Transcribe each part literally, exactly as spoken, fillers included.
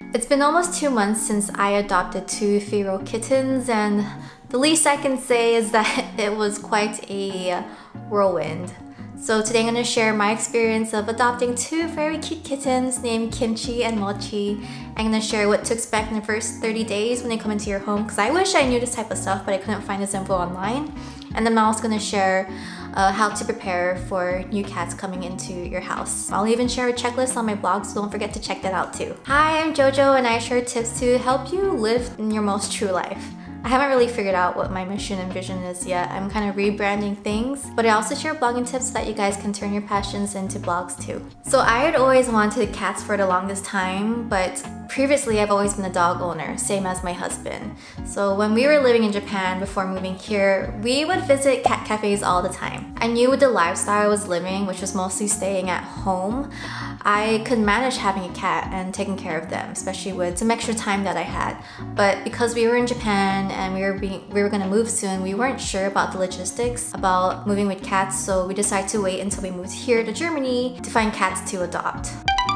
It's been almost two months since I adopted two feral kittens, and the least I can say is that it was quite a whirlwind. So today I'm going to share my experience of adopting two very cute kittens named Kimchi and Mochi. I'm going to share what to expect in the first thirty days when they come into your home, because I wish I knew this type of stuff, but I couldn't find this info online. And then I'm also going to share uh, how to prepare for new cats coming into your house. I'll even share a checklist on my blog, so don't forget to check that out too. Hi, I'm Jojo, and I share tips to help you live in your most true life. I haven't really figured out what my mission and vision is yet. I'm kind of rebranding things, but I also share blogging tips so that you guys can turn your passions into blogs too. So I had always wanted cats for the longest time, but previously I've always been a dog owner, same as my husband. So when we were living in Japan before moving here, we would visit cat cafes all the time. I knew with the lifestyle I was living, which was mostly staying at home, I could manage having a cat and taking care of them, especially with some extra time that I had. But because we were in Japan and we were being, we were gonna move soon, we weren't sure about the logistics about moving with cats, so we decided to wait until we moved here to Germany to find cats to adopt.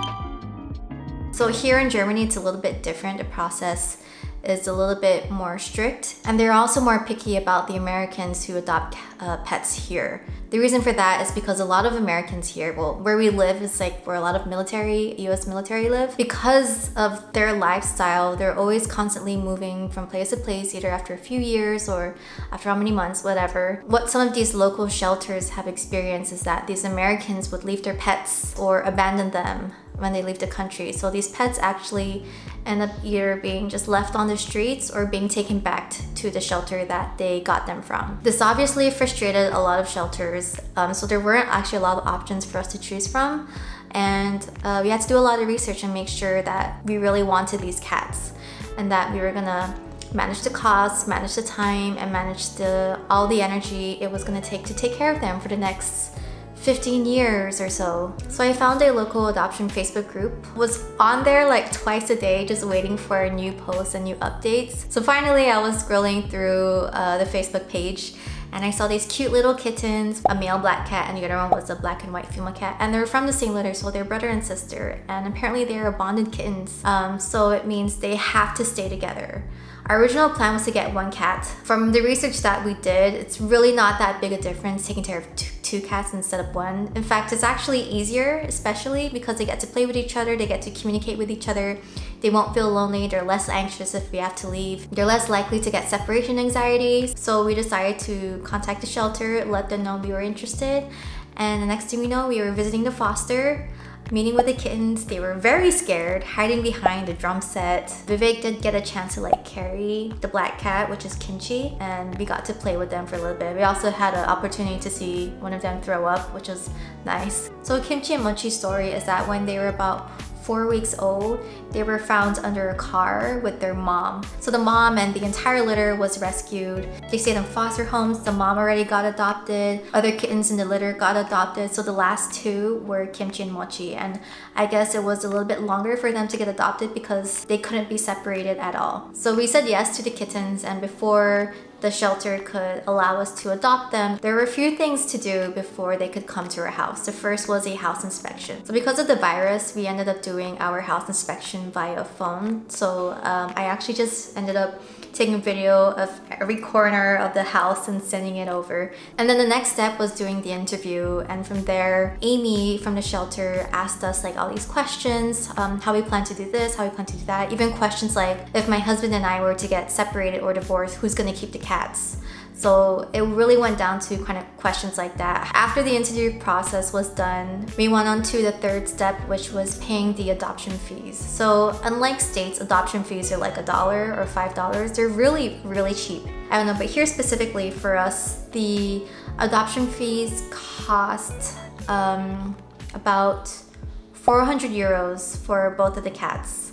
So here in Germany, it's a little bit different. The process is a little bit more strict, and they're also more picky about the Americans who adopt uh, pets here. The reason for that is because a lot of Americans here, well, where we live is like where a lot of military, U S military live. Because of their lifestyle, they're always constantly moving from place to place, either after a few years or after how many months, whatever. What some of these local shelters have experienced is that these Americans would leave their pets or abandon them when they leave the country. So these pets actually end up either being just left on the streets or being taken back to the shelter that they got them from. This obviously frustrated a lot of shelters, um, so there weren't actually a lot of options for us to choose from, and uh, we had to do a lot of research and make sure that we really wanted these cats and that we were gonna manage the costs, manage the time, and manage the all the energy it was gonna take to take care of them for the next fifteen years or so. So I found a local adoption Facebook group, was on there like twice a day just waiting for new posts and new updates. So finally I was scrolling through uh, the Facebook page and I saw these cute little kittens, a male black cat and the other one was a black and white female cat, and they're from the same litter, so they're brother and sister, and apparently they're bonded kittens, um, so it means they have to stay together. Our original plan was to get one cat. From the research that we did, it's really not that big a difference taking care of two, two cats instead of one. In fact, it's actually easier, especially because they get to play with each other, they get to communicate with each other, they won't feel lonely, they're less anxious if we have to leave, they're less likely to get separation anxiety. So we decided to contact the shelter, let them know we were interested, and the next thing we know, we were visiting the foster, meeting with the kittens. They were very scared, hiding behind the drum set. Vivek did get a chance to like carry the black cat, which is Kimchi, and we got to play with them for a little bit. We also had an opportunity to see one of them throw up, which was nice. So Kimchi and Mochi's story is that when they were about four weeks old, they were found under a car with their mom. So the mom and the entire litter was rescued. They stayed in foster homes. The mom already got adopted. Other kittens in the litter got adopted. So the last two were Kimchi and Mochi. And I guess it was a little bit longer for them to get adopted because they couldn't be separated at all. So we said yes to the kittens, and before the shelter could allow us to adopt them, there were a few things to do before they could come to our house. The first was a house inspection. So because of the virus, we ended up doing our house inspection via phone. So um, I actually just ended up taking a video of every corner of the house and sending it over. And then the next step was doing the interview, and from there, Amy from the shelter asked us like all these questions, um, how we plan to do this, how we plan to do that, even questions like if my husband and I were to get separated or divorced, who's gonna keep the cats? So it really went down to kind of questions like that. After the interview process was done, we went on to the third step, which was paying the adoption fees. So unlike states, adoption fees are like a dollar or five dollars. They're really, really cheap. I don't know, but here specifically for us, the adoption fees cost um, about four hundred euros for both of the cats.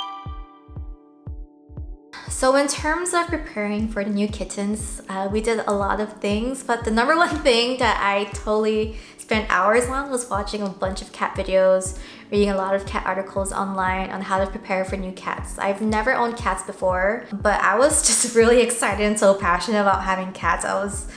So in terms of preparing for the new kittens, uh, we did a lot of things, but the number one thing that I totally spent hours on was watching a bunch of cat videos, reading a lot of cat articles online on how to prepare for new cats. I've never owned cats before, but I was just really excited and so passionate about having cats. I was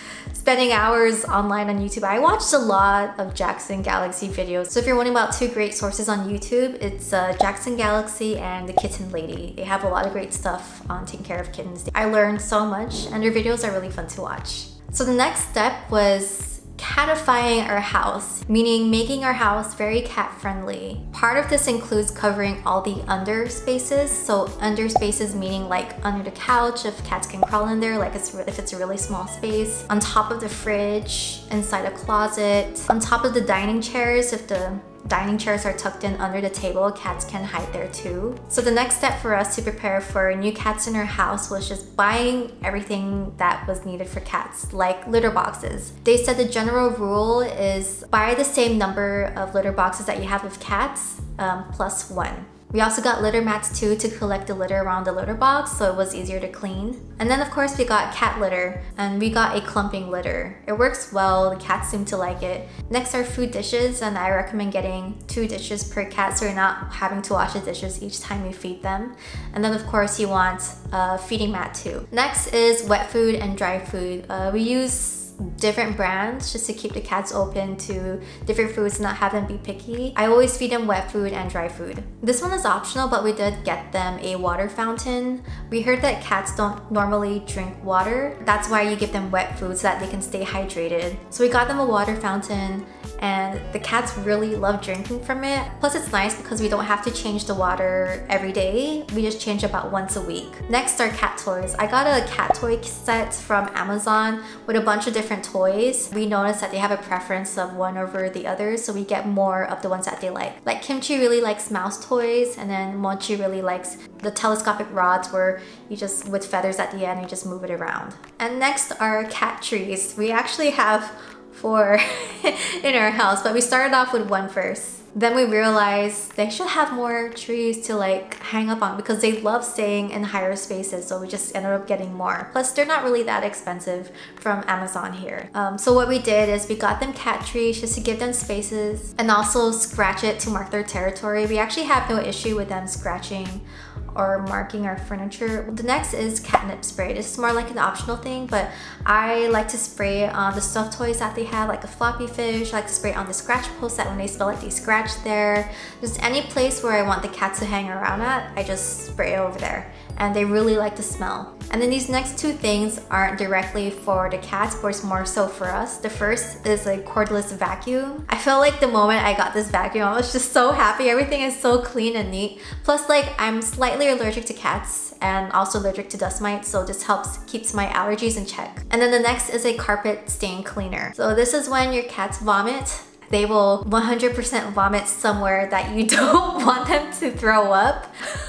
spending hours online on YouTube. I watched a lot of Jackson Galaxy videos. So if you're wondering about two great sources on YouTube, it's uh, Jackson Galaxy and the Kitten Lady. They have a lot of great stuff on taking care of kittens. I learned so much and their videos are really fun to watch. So the next step was catifying our house, meaning making our house very cat friendly. Part of this includes covering all the under spaces. So under spaces meaning like under the couch if cats can crawl in there, like it's, if it's a really small space, on top of the fridge, inside a closet, on top of the dining chairs if the dining chairs are tucked in under the table, cats can hide there too. So the next step for us to prepare for new cats in our house was just buying everything that was needed for cats, like litter boxes. They said the general rule is buy the same number of litter boxes that you have with cats, um, plus one. We also got litter mats too to collect the litter around the litter box so it was easier to clean. And then of course we got cat litter and we got a clumping litter. It works well, the cats seem to like it. Next are food dishes, and I recommend getting two dishes per cat so you're not having to wash the dishes each time you feed them. And then of course you want a feeding mat too. Next is wet food and dry food. Uh, we use different brands just to keep the cats open to different foods and not have them be picky. I always feed them wet food and dry food. This one is optional, but we did get them a water fountain. We heard that cats don't normally drink water. That's why you give them wet food so that they can stay hydrated. So we got them a water fountain and the cats really love drinking from it. Plus it's nice because we don't have to change the water every day. We just change about once a week. Next are cat toys. I got a cat toy set from Amazon with a bunch of different different toys. We noticed that they have a preference of one over the other, so we get more of the ones that they like. Like Kimchi really likes mouse toys, and then Mochi really likes the telescopic rods where you just, with feathers at the end, you just move it around. And next are cat trees. We actually have four in our house, but we started off with one first. Then we realized they should have more trees to like hang up on because they love staying in higher spaces, so we just ended up getting more. Plus they're not really that expensive from Amazon here. Um, so what we did is we got them cat trees just to give them spaces and also scratch it to mark their territory. We actually have no issue with them scratching or marking our furniture. The next is catnip spray. This is more like an optional thing, but I like to spray it on the stuffed toys that they have, like a floppy fish. I like to spray it on the scratch post that when they smell it, they scratch there. Just any place where I want the cat to hang around at, I just spray it over there. And they really like the smell. And then these next two things aren't directly for the cats, but it's more so for us. The first is a cordless vacuum. I felt like the moment I got this vacuum, I was just so happy. Everything is so clean and neat. Plus, like, I'm slightly allergic to cats and also allergic to dust mites, so this helps keeps my allergies in check. And then the next is a carpet stain cleaner. So this is when your cats vomit. They will one hundred percent vomit somewhere that you don't want them to throw up.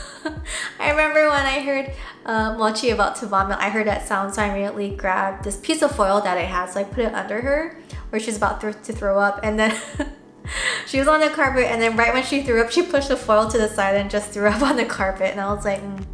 I remember when I heard uh, Mochi about to vomit, I heard that sound, so I immediately grabbed this piece of foil that I had, so I put it under her where she's about th to throw up, and then she was on the carpet, and then right when she threw up, she pushed the foil to the side and just threw up on the carpet, and I was like, mm,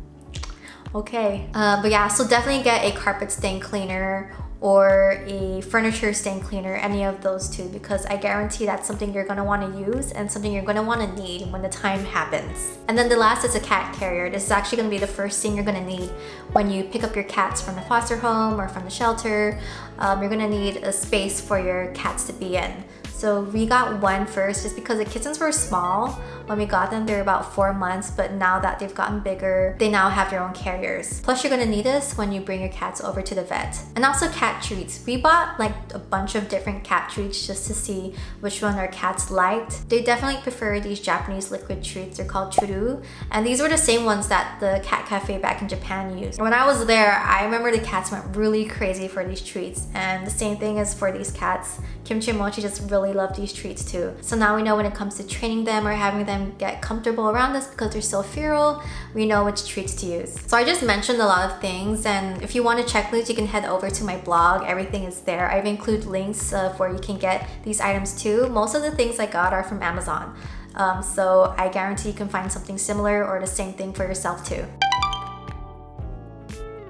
okay. Uh, but yeah, so definitely get a carpet stain cleaner or a furniture stain cleaner, any of those two, because I guarantee that's something you're gonna wanna use and something you're gonna wanna need when the time happens. And then the last is a cat carrier. This is actually gonna be the first thing you're gonna need when you pick up your cats from the foster home or from the shelter. Um, you're gonna need a space for your cats to be in. So we got one first just because the kittens were small. When we got them, they were about four months, but now that they've gotten bigger, they now have their own carriers. Plus, you're gonna need this when you bring your cats over to the vet. And also cat treats. We bought like a bunch of different cat treats just to see which one our cats liked. They definitely prefer these Japanese liquid treats. They're called churu. And these were the same ones that the cat cafe back in Japan used. When I was there, I remember the cats went really crazy for these treats. And the same thing is for these cats. Kimchi and Mochi just really love these treats too. So now we know when it comes to training them or having them get comfortable around us because they're still feral, we know which treats to use. So I just mentioned a lot of things, and if you want a checklist, you can head over to my blog. Everything is there. I've included links of where you can get these items too. Most of the things I got are from Amazon. Um, so I guarantee you can find something similar or the same thing for yourself too.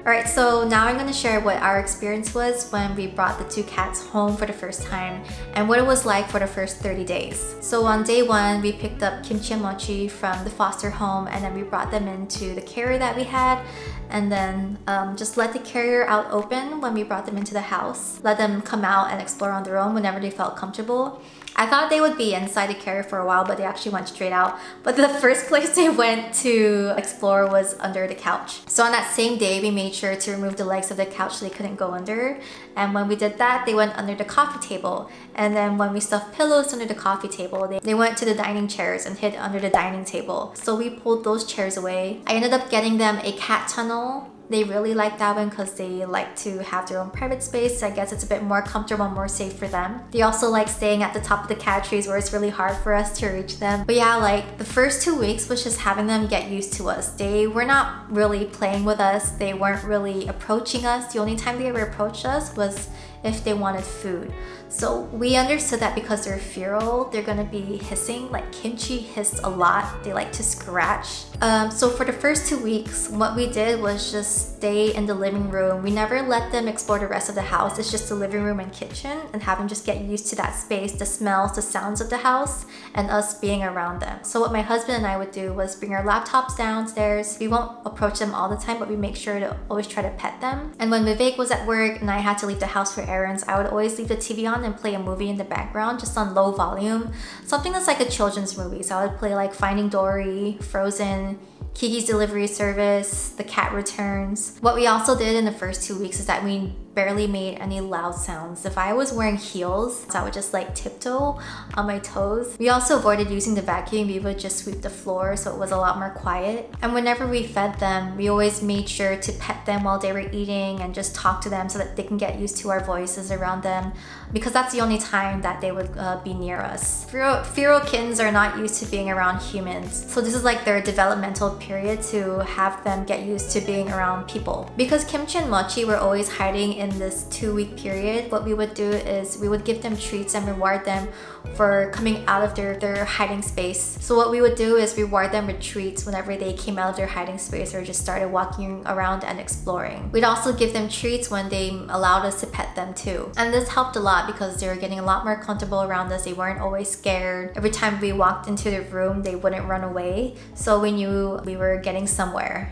Alright, so now I'm going to share what our experience was when we brought the two cats home for the first time and what it was like for the first thirty days. So on day one, we picked up Kimchi and Mochi from the foster home and then we brought them into the carrier that we had and then um, just let the carrier out open when we brought them into the house. Let them come out and explore on their own whenever they felt comfortable. I thought they would be inside the carrier for a while, but they actually went straight out. But the first place they went to explore was under the couch. So on that same day, we made sure to remove the legs of the couch so they couldn't go under. And when we did that, they went under the coffee table. And then when we stuffed pillows under the coffee table, they, they went to the dining chairs and hid under the dining table. So we pulled those chairs away. I ended up getting them a cat tunnel. They really like that one because they like to have their own private space. So I guess it's a bit more comfortable, more safe for them. They also like staying at the top of the cat trees where it's really hard for us to reach them. But yeah, like the first two weeks was just having them get used to us. They were not really playing with us. They weren't really approaching us. The only time they ever approached us was if they wanted food. So we understood that because they're feral, they're gonna be hissing. Like Kimchi hissed a lot. They like to scratch. Um, so for the first two weeks, what we did was just stay in the living room. We never let them explore the rest of the house. It's just the living room and kitchen and have them just get used to that space, the smells, the sounds of the house, and us being around them. So what my husband and I would do was bring our laptops downstairs. We won't approach them all the time, but we make sure to always try to pet them. And when Vivek was at work and I had to leave the house for errands, I would always leave the T V on and play a movie in the background, just on low volume. Something that's like a children's movie. So I would play like Finding Dory, Frozen, Kiki's Delivery Service, The Cat Returns. What we also did in the first two weeks is that we barely made any loud sounds. If I was wearing heels, I would just like tiptoe on my toes. We also avoided using the vacuum. We would just sweep the floor so it was a lot more quiet. And whenever we fed them, we always made sure to pet them while they were eating and just talk to them so that they can get used to our voices around them, because that's the only time that they would uh, be near us. Feral, feral kittens are not used to being around humans. So this is like their developmental period to have them get used to being around people. Because Kimchi and Mochi were always hiding in in this two week period, what we would do is we would give them treats and reward them for coming out of their, their hiding space. So what we would do is reward them with treats whenever they came out of their hiding space or just started walking around and exploring. We'd also give them treats when they allowed us to pet them too. And this helped a lot because they were getting a lot more comfortable around us. They weren't always scared. Every time we walked into the room, they wouldn't run away. So we knew we were getting somewhere.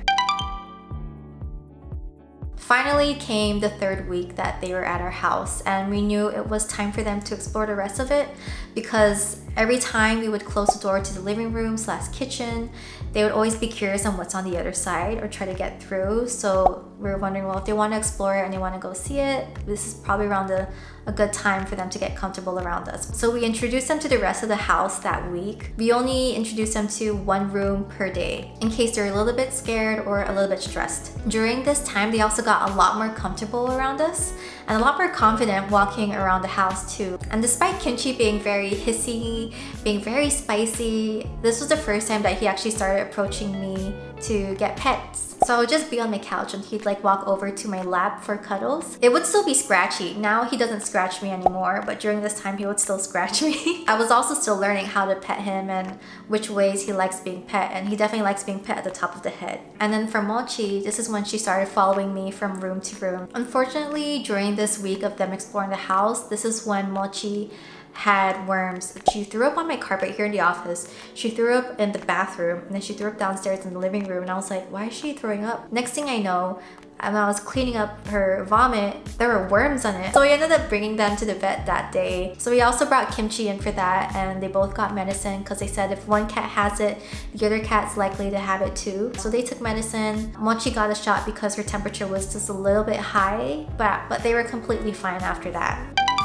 Finally came the third week that they were at our house, and we knew it was time for them to explore the rest of it, because every time we would close the door to the living room slash kitchen, they would always be curious on what's on the other side or try to get through. So we were wondering, well, if they want to explore it and they want to go see it, this is probably around a, a good time for them to get comfortable around us. So we introduced them to the rest of the house that week. We only introduced them to one room per day in case they're a little bit scared or a little bit stressed. During this time, they also got a lot more comfortable around us and a lot more confident walking around the house too. And despite Kimchi being very hissy, being very spicy, this was the first time that he actually started approaching me to get pets. So I would just be on my couch and he'd like walk over to my lap for cuddles. It would still be scratchy. Now he doesn't scratch me anymore, but during this time he would still scratch me. I was also still learning how to pet him and which ways he likes being pet, and he definitely likes being pet at the top of the head. And then for Mochi, this is when she started following me from room to room. Unfortunately, during this week of them exploring the house, this is when Mochi had worms. She threw up on my carpet here in the office. She threw up in the bathroom, and then she threw up downstairs in the living room, and I was like, why is she throwing up? Next thing I know, and I was cleaning up her vomit, there were worms on it. So we ended up bringing them to the vet that day. So we also brought Kimchi in for that, and they both got medicine because they said if one cat has it, the other cat's likely to have it too. So they took medicine. Mochi got a shot because her temperature was just a little bit high, but, but they were completely fine after that.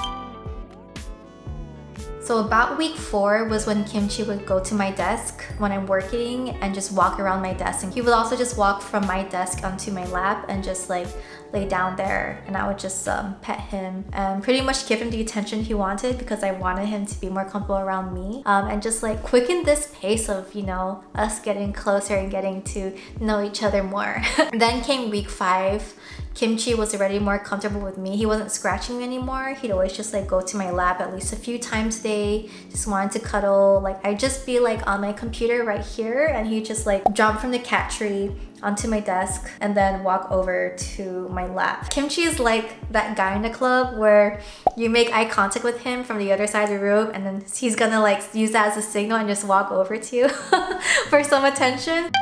So about week four was when Kimchi would go to my desk when I'm working and just walk around my desk. And he would also just walk from my desk onto my lap and just like lay down there, and I would just um, pet him and pretty much give him the attention he wanted because I wanted him to be more comfortable around me, um, and just like quicken this pace of, you know, us getting closer and getting to know each other more. Then came week five. Kimchi was already more comfortable with me. He wasn't scratching me anymore. He'd always just like go to my lap at least a few times a day, just wanted to cuddle. Like I'd just be like on my computer right here and he'd just like jump from the cat tree onto my desk and then walk over to my lap. Kimchi is like that guy in the club where you make eye contact with him from the other side of the room and then he's gonna like use that as a signal and just walk over to you for some attention.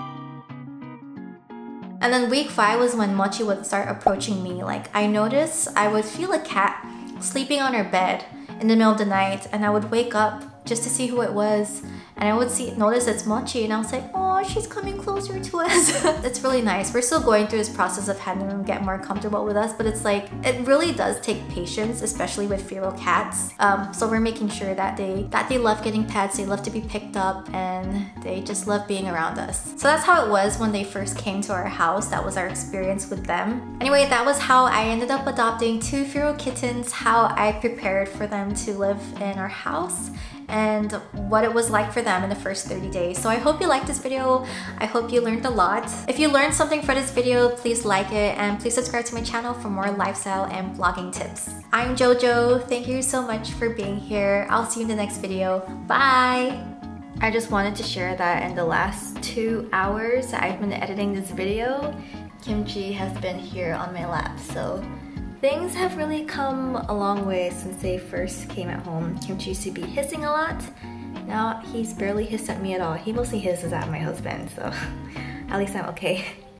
And then week five was when Mochi would start approaching me. Like I noticed I would feel a cat sleeping on her bed in the middle of the night and I would wake up just to see who it was. And I would see notice it's Mochi and I was like, oh, she's coming closer to us. It's really nice. We're still going through this process of having them get more comfortable with us, but it's like, it really does take patience, especially with feral cats. Um, so we're making sure that they, that they love getting pets, they love to be picked up, and they just love being around us. So that's how it was when they first came to our house. That was our experience with them. Anyway, that was how I ended up adopting two feral kittens, how I prepared for them to live in our house, and what it was like for them in the first thirty days. So I hope you liked this video. I hope you learned a lot. If you learned something for this video, please like it and please subscribe to my channel for more lifestyle and vlogging tips. I'm Jojo. Thank you so much for being here. I'll see you in the next video. Bye! I just wanted to share that in the last two hours I've been editing this video, Kimchi has been here on my lap. So things have really come a long way since they first came at home. Kimchi used to be hissing a lot. Now he's barely hissed at me at all. He mostly hisses at my husband, so at least I'm okay.